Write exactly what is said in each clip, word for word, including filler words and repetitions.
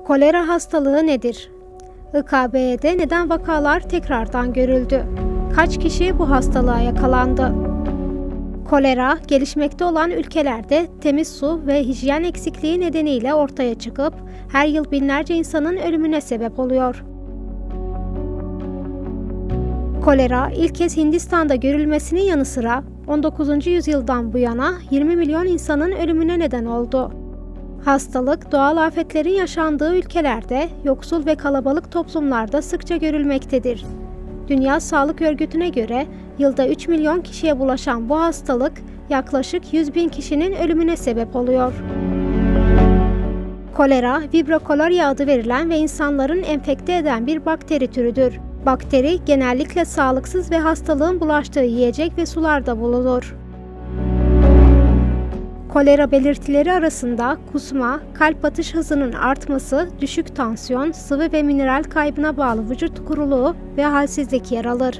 Kolera hastalığı nedir? I K B'de neden vakalar tekrardan görüldü? Kaç kişi bu hastalığa yakalandı? Kolera, gelişmekte olan ülkelerde temiz su ve hijyen eksikliği nedeniyle ortaya çıkıp her yıl binlerce insanın ölümüne sebep oluyor. Kolera ilk kez Hindistan'da görülmesinin yanı sıra on dokuzuncu yüzyıldan bu yana yirmi milyon insanın ölümüne neden oldu. Hastalık, doğal afetlerin yaşandığı ülkelerde, yoksul ve kalabalık toplumlarda sıkça görülmektedir. Dünya Sağlık Örgütü'ne göre yılda üç milyon kişiye bulaşan bu hastalık yaklaşık yüz bin kişinin ölümüne sebep oluyor. Kolera, Vibrio cholerae adı verilen ve insanların enfekte eden bir bakteri türüdür. Bakteri genellikle sağlıksız ve hastalığın bulaştığı yiyecek ve sularda bulunur. Kolera belirtileri arasında kusma, kalp atış hızının artması, düşük tansiyon, sıvı ve mineral kaybına bağlı vücut kuruluğu ve halsizlik yer alır.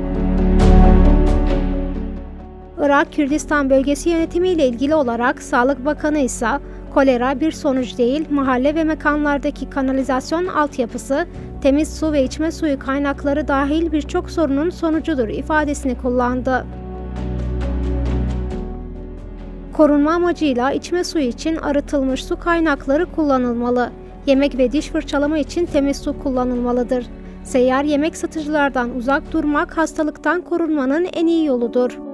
Irak Kürdistan Bölgesi yönetimi ile ilgili olarak Sağlık Bakanı ise kolera bir sonuç değil, mahalle ve mekanlardaki kanalizasyon altyapısı, temiz su ve içme suyu kaynakları dahil birçok sorunun sonucudur ifadesini kullandı. Korunma amacıyla içme suyu için arıtılmış su kaynakları kullanılmalı. Yemek ve diş fırçalama için temiz su kullanılmalıdır. Seyyar yemek satıcılardan uzak durmak hastalıktan korunmanın en iyi yoludur.